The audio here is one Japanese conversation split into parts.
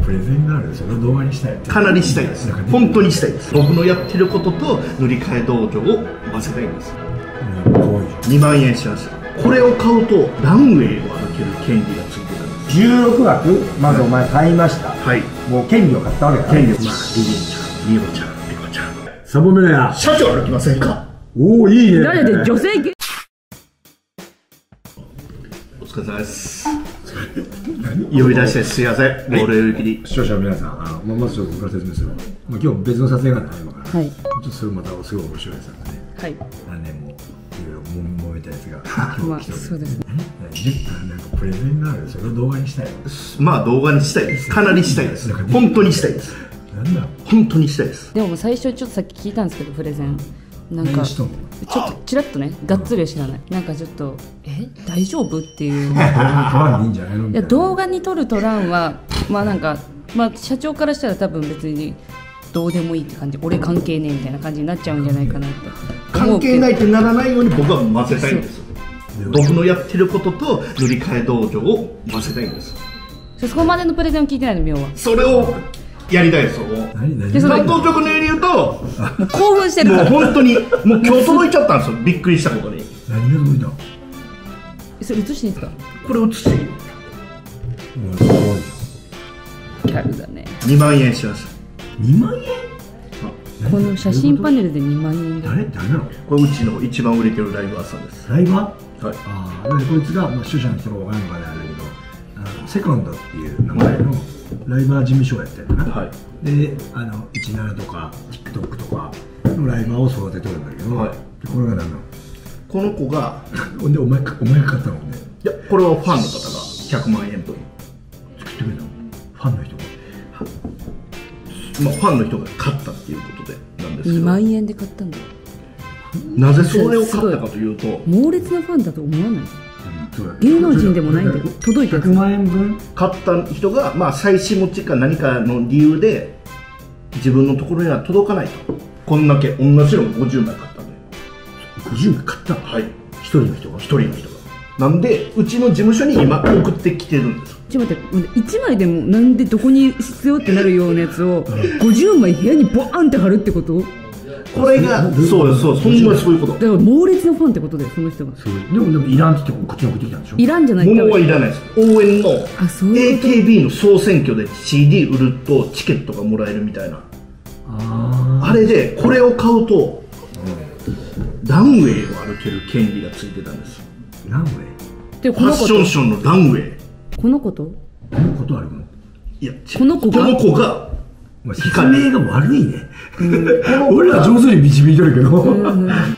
プレゼンがあるんですよ。それを動画にしたい。 かなりしたいです。本当にしたいです。僕のやってることと塗り替え道場を混ぜたいんです。2万円します。これを買うとランウェイを歩ける権利がついてたんです。 16枠まずお前買いました。 はい。 もう権利を買ったわけだ。 権利を。まあ、リリンちゃん、ミオちゃん、リコちゃん。 サボメラや。 社長歩きませんか？ おお、いいね。 誰で女性お疲れ様です。呼び出してすいません。ボール売り切り。 視聴者の皆さん、まずちょっと僕から説明する。今日別の撮影があったの今から。 はい。 ちょっとそれまたすごい面白いやつなんでね。 はい。 何年もいろいろ揉めたやつが。 まあそうですね。 なんかプレゼンがある。それを動画にしたい。 まあ動画にしたいです。かなりしたいです。本当にしたいです。 なんだ。 本当にしたいです。 でも最初ちょっとさっき聞いたんですけどプレゼンなんかちょっとちらっとねがっつりは知らない。なんかちょっと大丈夫っていう。 撮らんでいいんじゃないの？ いや動画に撮る撮らんはまあなんかまあ社長からしたら多分別にどうでもいいって感じ。俺関係ねえみたいな感じになっちゃうんじゃないかなって。 関係ないってならないように僕は混ぜたいんです。僕のやってることと塗り替え道場を混ぜたいんです。 そこまでのプレゼンを聞いてないのミオは。 それをやりたいですよ。担当直入に言うともう興奮してるから。 もう本当にもう今日届いちゃったんですよ。びっくりしたことに。 何が届いた？ それ映していいですか？ これ映していいよ。 キャルだね。 2万円します。 2万円？ この写真パネルで2万円だ。 誰なの？ これうちの一番売れてるライバーさんです。 ライバー？ はい。 ああ、こいつが視聴者の人が分からないのかであるけど、セコンドっていう名前のライバー事務所をやってるな。はい。で、17とか TikTok とかのライバーを育ててるんだけど、はい。これが何なの？ この子が、 でお前が買ったのね。 いや、これはファンの方が100万円と作ってくれたの？ファンの人が。 まあファンの人が買ったっていうことでなんですけど。 2万円で買ったんだ。 なぜそれを買ったかというと、 猛烈なファンだと思わない？芸能人でもないんだけど届いたやつ。 100万円分買った人が、まあ妻子持ちか何かの理由で自分のところには届かないと。こんだけ同じの50枚買ったんで。 50枚買ったの？はい。一人の人がなんでうちの事務所に今送ってきてるんです。 ちょっと待って、1枚でもなんでどこに必要ってなるようなやつを50枚部屋にボーンって貼るってこと？ これがそうです。そういうこと。 だから猛烈なファンってことだよ、その人が。 でもいらんって言ってこっちに送ってきたんでしょ？ いらんじゃない。 物はいらないです。応援の AKB の総選挙で CD 売るとチケットがもらえるみたいな。あれでこれを買うとランウェイを歩ける権利がついてたんです。 ランウェイ？ ファッションショーのランウェイ。 このことあるの？いや、 この子が説明が悪いね。俺ら上手に導いてるけど。ファ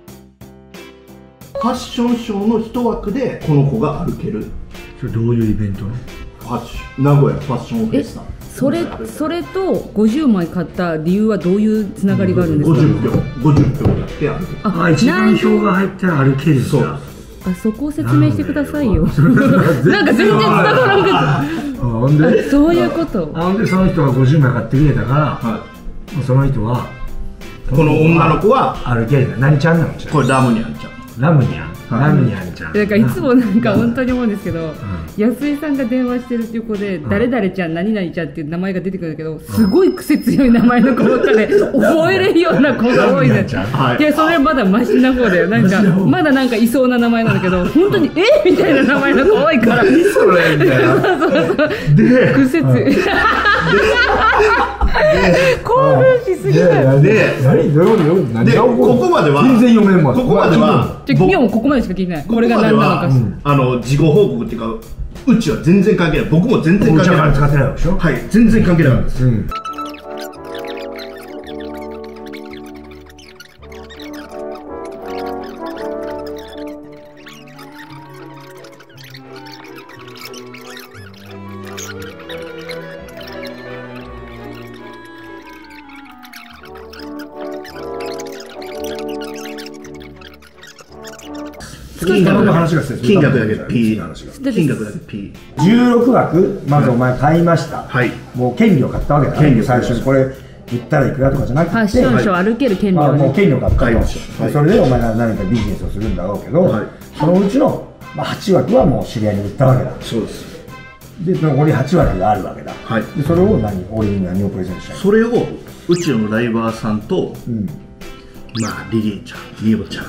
ッションショーの一枠でこの子が歩ける。 それどういうイベントの？ 名古屋ファッションフェスタ。 それと50枚買った理由はどういうつながりがあるんですか ？50票やって歩ける。 一番票が入ったら歩けるんだ。 そこを説明してくださいよ。なんか全然伝わらんけど。そういうこと。 ほんでその人が50枚買ってくれたから、その人はこの女の子は歩ける。何ちゃんなの？ これラムニャンちゃん。 ラムニャンちゃん。 なんかいつもなんか本当に思うんですけど、安井さんが電話してるっていう子で誰々ちゃん何々ちゃんっていう名前が出てくるんだけど、すごい癖強い名前の子ばっかで覚えれるような子が多いね。いやそれはまだマシな方だよ。なんかまだなんかいそうな名前なんだけど、本当にみたいな名前の子多いから。 何それみたいな。 で癖強い。興奮しすぎだよ。 でここまでは全然読めんわ。 ここまでは今日もここまでしか聞いてない。これが何なのか。 事後報告っていうかうちは全然関係ない。僕も全然関係ない。 使ってないでしょ？ はい、全然関係ないです。 金額の話がしてる。 金額だけ P。金額だけ P。 16枠まずお前買いました。 はい。 もう権利を買ったわけだ。権利最初にこれ言ったらいくらとかじゃなくて、 ファッションショー歩ける権利をもう権利を買ったと。それでお前が何かビジネスをするんだろうけど、そのうちの8枠はもう知り合いに売ったわけだ。 そうです。 で残り8枠があるわけだ。 はい。 でそれを俺に何をプレゼントしたい？ それをうちのライバーさんと、まあリリーちゃん、ミオちゃん、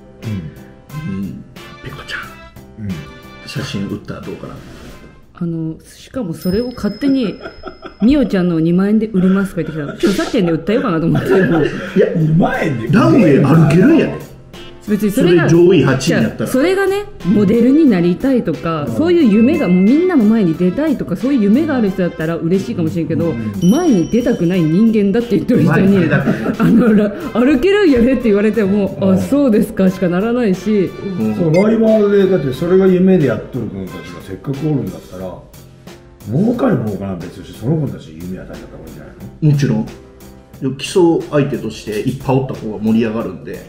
ペコちゃん、写真売ったらどうかな。 しかもそれを勝手にミオちゃんの2万円で売りますとか言ってきたら著作権で売ったようかなと思って。いや 2万円でランウェイ歩けるんやで。 別にそれが上位8位やったらそれがねモデルになりたいとか、そういう夢がもうみんなの前に出たいとか、そういう夢がある人だったら嬉しいかもしれんけど、前に出たくない人間だって言ってる人に歩けるんやねって言われても、あ、そうですかしかならないし、 そうライバーでだってそれが夢でやっとる子たちがせっかくおるんだったら、儲かる儲からん別としてその子たちに夢与えた方がいいんじゃないの？ もちろん基礎相手としていっぱいおった方が盛り上がるんで。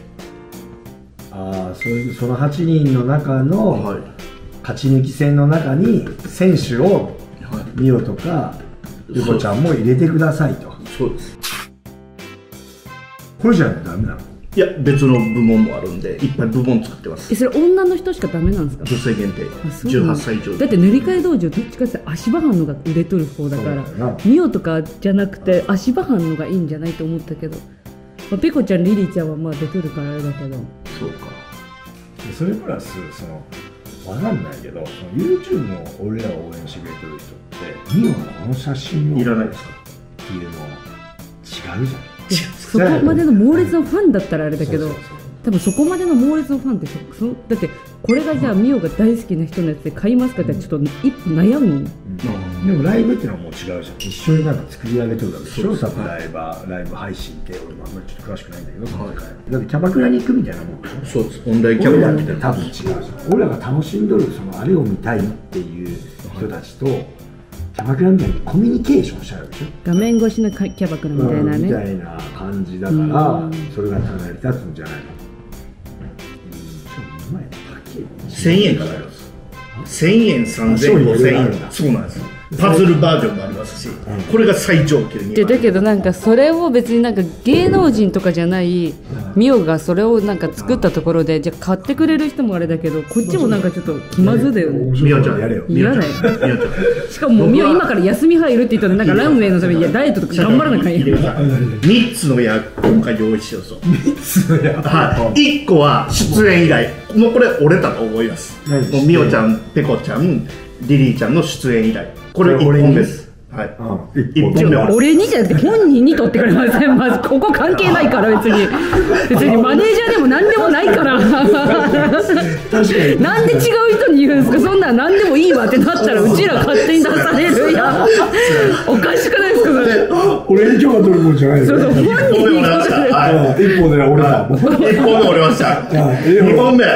その8人の中の勝ち抜き戦の中に選手をミオとかペコちゃんも入れてくださいと。 そうです。 これじゃないとダメなの？ いや別の部門もあるんで、いっぱい部門作ってます。 それ女の人しかダメなんですか？ 女性限定、18歳以上。 だって塗り替え道場どっちかって足場藩のが売れとる方だからミオとかじゃなくて足場藩のがいいんじゃないと思ったけど、ペコちゃんリリーちゃんはまあ出とるからあれだけど。 そうか。 それプラス分かんないけど、YouTube の俺らを応援してくれてる人ってミオのこの写真をいらないですかっていうのは違うじゃん。 そこまでの猛烈なファンだったらあれだけど、多分そこまでの猛烈なファンってだってこれがじゃあミオが大好きな人のやつで買いますかってちょっと一歩悩む。 でもライブっていうのはもう違うじゃん。一緒に作り上げてるわけでしょ。サブライブ配信って俺もあんまりちょっと詳しくないんだけど、だってキャバクラに行くみたいなもんでしょ。 そうです。オンラインキャバクラって多分違うじゃん。俺らが楽しんどるあれを見たいっていう人たちとキャバクラみたいにコミュニケーションしちゃうでしょ。 画面越しのキャバクラみたいなね、 みたいな感じだから、それがかなり立つんじゃないの。 1000円からあります。1000円、3000円、5000円。そうなんです。パズルバージョンもありますし、これが最上級に。 だけどそれを別に芸能人とかじゃないミオがそれを作ったところでじゃあ買ってくれる人もあれだけど、こっちもちょっと気まずだよね。 ミオちゃんやれよ。 嫌だよ。しかもミオ今から休み入るって言ったらランウェイのためにダイエットとか頑張らなきゃいけない。 3つの矢今回用意しようぞ。 3つの矢。 はい。1個は出演依頼。もうこれ折れたと思います。ミオちゃん、ペコちゃん、リリーちゃんの出演依頼。これ1本です。はい。1本目は俺にじゃなくて本人に取ってくれません。まずここ関係ないから別にマネージャーでも何でもないから確かになんで違う人に言うんですか。そんなん何でもいいわってなったらうちら勝手に出されるやん。おかしくないですかそれ。 俺に許可取るもんじゃないよ。 そう本人に 1本で俺だ。 1本目折れました。2本目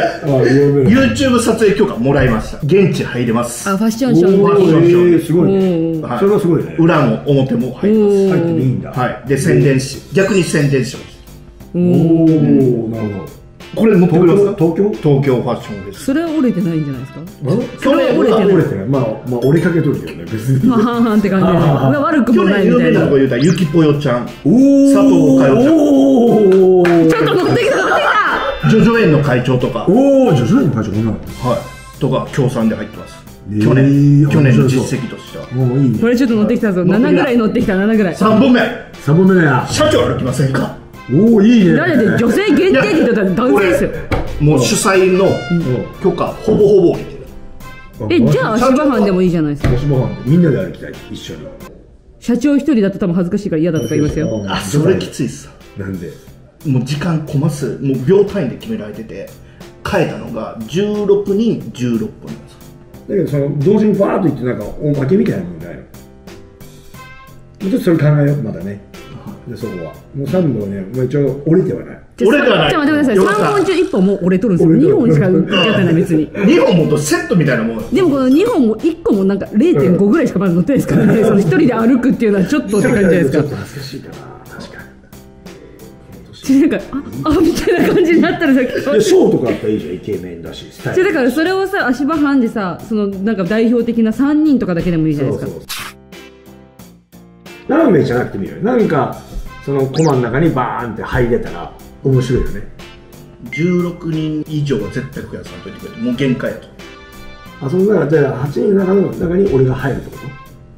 YouTube 撮影許可もらいました。現地入れます。 ファッションショーすごいね。それはすごいね。 裏も表も入ります。 入ってもいいんだ。 はい。で逆に宣伝します。 おお、なるほど。 これ持ってくれますか？ 東京ファッションフェス。 それは折れてないんじゃないですか？ それ折れてない。まあ折れかけとるけどね、別に。 半々って感じで。悪くもないみたいな。 去年有名なとこ言うたらゆきぽよちゃん、佐藤かよちゃん。 ちょっと乗ってきた。 ジョジョ園の会長とか。 ジョジョ園の会長こんなの。 はい。とか協賛で入ってます。去年の実績としては。 もういいね。 これちょっと乗ってきたぞ。7ぐらい乗ってきた。7ぐらい。 3本目だよ。 社長歩きませんか？ いいね。 誰で女性限定って言ったら男性ですよ。 もう主催の許可ほぼほぼ受けてる。じゃあ足場班でもいいじゃないですか。 足場班みんなで歩きたい一緒に。 社長一人だと多分恥ずかしいから嫌だとか言いますよ。 それきついっす。 なんで？ もう時間こますもう秒単位で決められてて、変えたのが16人16分なんです。 だけど同時にバーッと言っておまけみたいなもんないの。もうちょっとそれ考えようまだね。でそこはもう3本ね、もう一応折れてはない。 折れてはない。 ちょっと待ってください。3本中1本も折れとるんですよ。2本しか売ってない別に。 2本もセットみたいなもん。 でもこの2本も1個も0.5 ぐらいしかまだ乗ってないですからね。1人で歩くっていうのはちょっとって感じじゃないですか。 ちょっと恥ずかしいかな。確かに。みたいな感じになったらさ、 ショーとかあったらいいじゃん。イケメンだしスタイル。 だからそれをさ足場班でさ代表的な3人とかだけでもいいじゃないですか。 ラーメンじゃなくてもいいよ。そのコマの中にバーンって入れたら面白いよね。 16人以上は絶対増やさんといてくれて、もう限界やと。 あ、その中で8人の中に俺が入るってこと？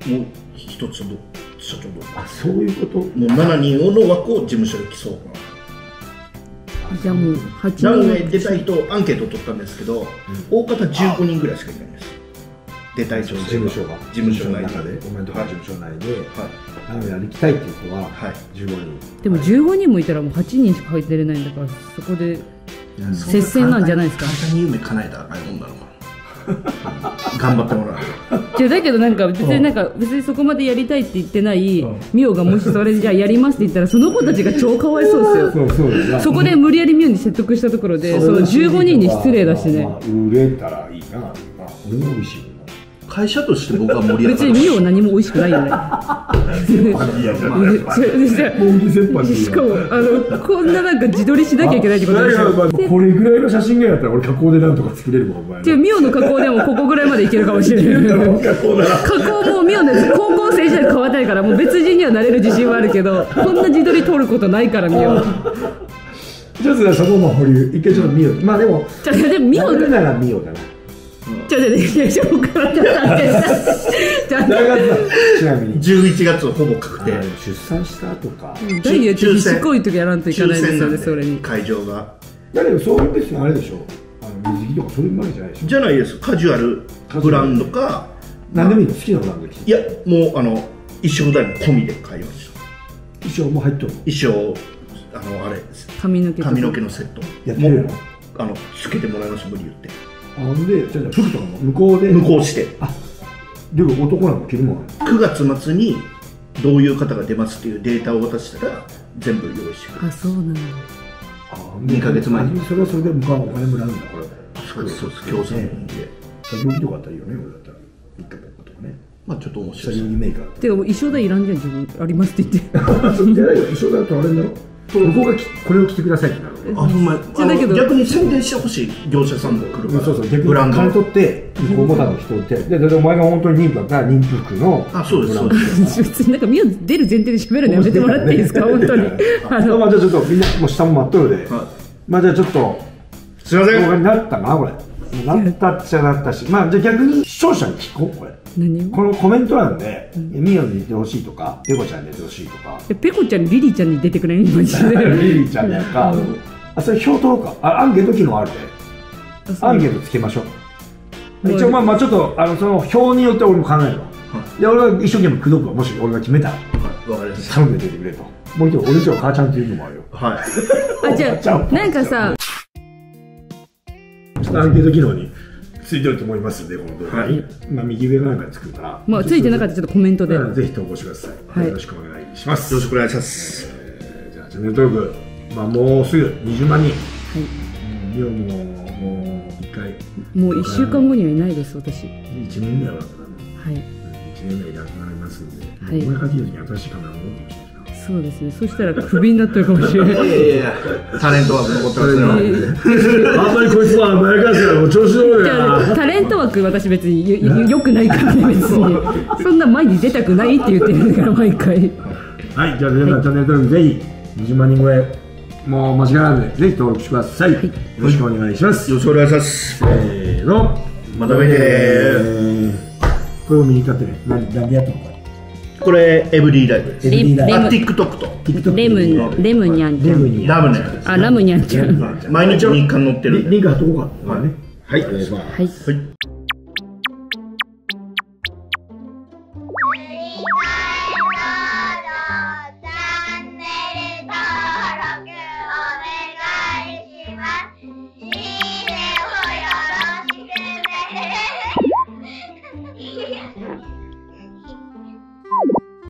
もう一つの社長の。 あ、そういうこと。もう 7人の枠を事務所で競う。 じゃあもう8人。 ランウェイ出たい人アンケートを取ったんですけど、大方15人ぐらいしかいないんです。出たい女性。 事務所の中で、お前のところ事務所内で、ランウェイやりたいっていう子は15人。でも15人もいたらもう8人しか入ってれないんだから、そこで接戦なんじゃないですか。 簡単に夢叶えたらあかんもんなのかな。頑張ってもらう。 だけどなんか別にそこまでやりたいって言ってないミオがもしそれじゃあやりますって言ったらその子たちが超かわいそうですよ。そこで無理やりミオに説得したところでその15人に失礼だしね。 売れたらいいな。俺も美味しい。 会社として僕は盛り上がる。 別にミオ何も美味しくないよね。しかもこんななんか自撮りしなきゃいけないってことでしょ。 これぐらいの写真がやったら俺加工でなんとか作れるもん。お前ミオの加工でもここぐらいまでいけるかもしれない。加工もミオの高校生時代で変わったいからもう別人にはなれる自信はあるけどこんな自撮り撮ることないからミオ。 ちょっとそこも保留一回ちょっとミオ。まあでもミオならミオだな。 ちなみに 11月ほぼ確定。 出産した後か。 ダイエットしこい時やらんといけないですよね。それに会場が。 だけどそういう別にあれでしょ。水着とかそういうわけじゃないでしょ。 じゃないです。カジュアルブランドか何でもいいの。好きなブランドで着て。 いやもう衣装代も込みで買いました。 衣装も入っとるの。 衣装あれ髪の毛のセット。 やってるの。 つけてもらいました無理言って。 で、じゃあ服とかも向こうして。 あ、でも男なんか着るもん。 9月末にどういう方が出ますっていうデータを渡したら全部用意してくれる。 あ、そうなんだ。 2ヶ月前に。 それはそれで向こうお金もらうんだ、これ。 そうです、共産で。 作業着とかあったらいいよね、俺だったら。一回とかね。 まあちょっと面白い。 作業着メーカー。 てか、衣装代いらんじゃん、自分。ありますって言って。 それじゃないよ、衣装代とあれだろ。向こうがこれを着てくださいってなる。 逆に宣伝してほしい業者さんが来るから。 そうそう、逆に金取って向こうも多分人ってでお前が本当に妊婦だったら妊婦服の。 あ、そうですそうです。 別になんかミオ出る前提で喋るのやめてもらっていいですか、本当に。 まあじゃあちょっとみんなもう下も待っとるで。まあじゃあちょっとすいません。 動画になったなこれ。なったっちゃなったし、まあじゃあ逆に視聴者に聞こうこれ。このコメント欄でミオに出てほしいとかペコちゃんに出てほしいとか。 ペコちゃんリリーちゃんに出てくれる今時代。リリーちゃんやか。あ、それ票取ろうか。アンケート機能あるで。アンケートつけましょう。一応まあちょっとその票によって俺も考えるわ。で俺は一生懸命口説くわ。もし俺が決めたら。 わかりました。 頼んで出てくれと。もう一度俺ちは母ちゃんっていうのもあるよ。 はい。 あ、じゃあなんかさ。 ちょっとアンケート機能についてると思いますんでこの動画に。まあ右上なんかで作るから。 まあついてなかったらちょっとコメントで。 ぜひ投稿してください。よろしくお願いします。 よろしくお願いします。 じゃあチャンネル登録。まあもうすぐ20万人。はい。ミオもう一回。 もう1週間後にはいないです私。 1年ぐらいはだから。はい。1年ぐらいいなくなりますんで。はい。お前が聞いた時に新しいカメラを持ってほしいな。 そうですね。そしたらクビになってるかもしれない。 いやタレント枠残ってますよ。あんまりこいつは甘やかすからもう調子乗るよ。 タレント枠私別に良くないからね別に。そんな前に出たくないって言ってるんだから毎回。 はい。じゃあ皆さんチャンネル登録ぜひ20万人超え。もう間違いないので、ぜひ登録してください。よろしくお願いします。 よろしくお願いします。 せーの。 また見てこれを見に行ってね。何でやったのか。 これ、エブリーライブです。TikTok と。 レムニャンちゃん。 ラムニャン。 あ、ラムニャンちゃん。 毎日日刊載ってる。 リンク貼っとこうか。 はい。 はい。